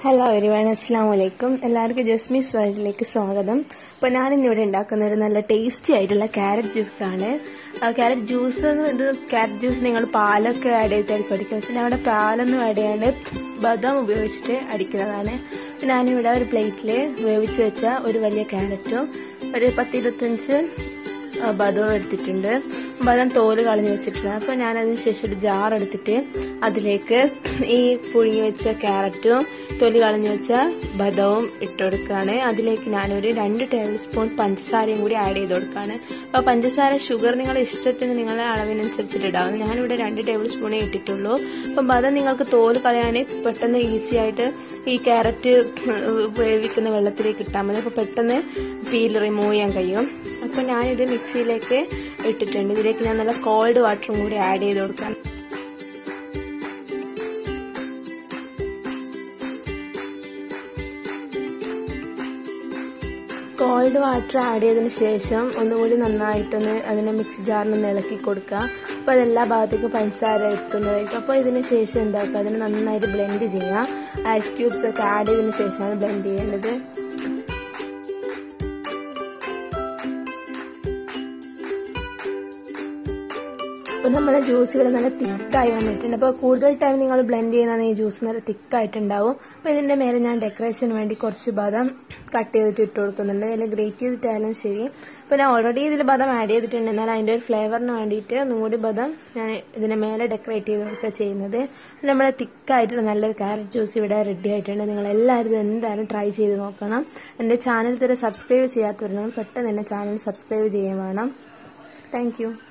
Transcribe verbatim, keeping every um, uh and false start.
Hello everyone, അസ്സലാമു അലൈക്കും. എല്ലാവർക്കും ജസ്മീസ് വേൾഡിലേക്ക് സ്വാഗതം. അപ്പോൾ ഞാനിന്നിവിടെ ഉണ്ടാക്കുന്ന ഒരു നല്ല ടേസ്റ്റി ആയിട്ടുള്ള ക്യാരറ്റ് ജ്യൂസാണ്. ക്യാരറ്റ് ജ്യൂസ് ഇത് ക്യാരറ്റ് ജ്യൂസ് നിങ്ങൾ പാലൊക്കെ ആഡ് ചെയ്തായിരിക്കും അടിക്കുക. പക്ഷെ ഞങ്ങളുടെ പാലൊന്നും ആഡ് ചെയ്യാണ്ട് ബദാം ഉപയോഗിച്ചിട്ട് അടിക്കുന്നതാണ്. ഞാനിവിടെ ഒരു പ്ലേറ്റിൽ വേവിച്ച് വെച്ച ഒരു വലിയ ക്യാരറ്റും ഒരു പത്ത് ഇരുപത്തഞ്ച് ബദവും എടുത്തിട്ടുണ്ട്. ബദം തോല് കളഞ്ഞ് വെച്ചിട്ടുണ്ട്. അപ്പോൾ ഞാനതിന് ശേഷം ഒരു ജാർ എടുത്തിട്ട് അതിലേക്ക് ഈ പുഴുങ്ങി വെച്ച ക്യാരറ്റും തൊലി കളഞ്ഞു വെച്ച ബദവും ഇട്ട് കൊടുക്കുകയാണ്. അതിലേക്ക് ഞാനൊരു രണ്ട് ടേബിൾ സ്പൂൺ പഞ്ചസാരയും കൂടി ആഡ് ചെയ്ത് കൊടുക്കുകയാണ്. അപ്പോൾ പഞ്ചസാര ഷുഗർ നിങ്ങളുടെ ഇഷ്ടത്തിന് നിങ്ങളുടെ അളവിനനുസരിച്ചിട്ട് ഇടാവും. ഞാനിവിടെ രണ്ട് ടേബിൾ സ്പൂണേ ഇട്ടിട്ടുള്ളൂ. അപ്പം ബദം നിങ്ങൾക്ക് തോല് കളയാൻ പെട്ടെന്ന് ഈസി ആയിട്ട് ഈ ക്യാരറ്റ് വേവിക്കുന്ന വെള്ളത്തിലേക്ക് ഇട്ടാൽ മതി. അപ്പോൾ പെട്ടെന്ന് പീൽ റിമൂവ് ചെയ്യാൻ കഴിയും. അപ്പോൾ ഞാനിത് മിക്സിയിലേക്ക് ഇട്ടിട്ടുണ്ട്. ഇതിലേക്ക് ഞാൻ നല്ല കോൾഡ് വാട്ടറും കൂടി ആഡ് ചെയ്ത് കൊടുക്കാം. കോൾഡ് വാട്ടർ ആഡ് ചെയ്തതിന് ശേഷം ഒന്നുകൂടി നന്നായിട്ടൊന്ന് അതിനെ മിക്സി ജാറിനൊന്ന് ഇളക്കി കൊടുക്കുക. അപ്പോൾ അതെല്ലാ ഭാഗത്തേക്കും പഞ്ചസാര എത്തുന്നതായിരിക്കും. അപ്പോൾ ഇതിന് ശേഷം എന്താക്കുക, അതിന് നന്നായിട്ട് ബ്ലെൻഡ് ചെയ്യുക. ഐസ് ക്യൂബ്സ് ഒക്കെ ആഡ് ചെയ്തതിന് ശേഷമാണ് ബ്ലെൻഡ് ചെയ്യേണ്ടത്. അപ്പോൾ നമ്മുടെ ജ്യൂസ് ഇവിടെ നല്ല തിക്കായി വന്നിട്ടുണ്ട്. അപ്പോൾ കൂടുതൽ ടൈം നിങ്ങൾ ബ്ലെൻഡ് ചെയ്യുന്ന ഈ ജ്യൂസ് നല്ല തിക്കായിട്ടുണ്ടാവും. അപ്പോൾ ഇതിൻ്റെ മേലെ ഞാൻ ഡെക്കറേഷന് വേണ്ടി കുറച്ച് ബദാം കട്ട് ചെയ്തിട്ട് ഇട്ട് കൊടുക്കുന്നുണ്ട്. അതിൽ ഗ്രേറ്റ് ചെയ്തിട്ടായാലും ശരി. അപ്പോൾ ഞാൻ ഓൾറെഡി ഇതിൽ ബദാം ആഡ് ചെയ്തിട്ടുണ്ട്. എന്നാൽ അതിൻ്റെ ഒരു ഫ്ലേവറിന് വേണ്ടിയിട്ട് ഒന്നും കൂടി ബദാം ഞാൻ ഇതിൻ്റെ മേലെ ഡെക്കറേറ്റ് ചെയ്ത് കൊടുക്കുക ചെയ്യുന്നത്. നമ്മുടെ തിക്കായിട്ട് നല്ലൊരു ക്യാരറ്റ് ജ്യൂസ് ഇവിടെ റെഡി ആയിട്ടുണ്ട്. നിങ്ങൾ എല്ലാവരും എന്തായാലും ട്രൈ ചെയ്ത് നോക്കണം. എൻ്റെ ചാനൽ ഇതുവരെ സബ്സ്ക്രൈബ് ചെയ്യാത്തവരുണ്ടെങ്കിൽ പെട്ടെന്ന് തന്നെ ചാനൽ സബ്സ്ക്രൈബ് ചെയ്യാൻ വേണം. Thank U.